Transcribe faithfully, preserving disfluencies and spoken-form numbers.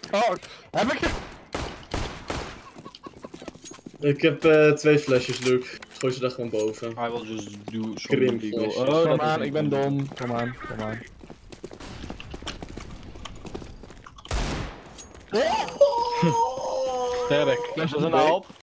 Oh, heb ik je? Ik heb uh, twee flesjes, Luke. Gooi ze daar gewoon boven. I will just do some Krimflesjes. Oh, Kom dat is aan, niet ik ben goed. dom. Kom aan, kom aan. Sterk. Dat is een alp.